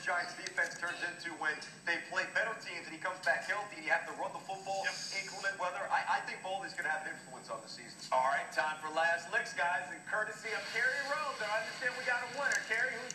Giants defense turns into when they play better teams and he comes back healthy and you have to run the football, inclement weather. I think Baldy's going to have influence on the season. All right, time for last licks, guys, and courtesy of Kerry Rhodes. I understand we got a winner. Kerry, who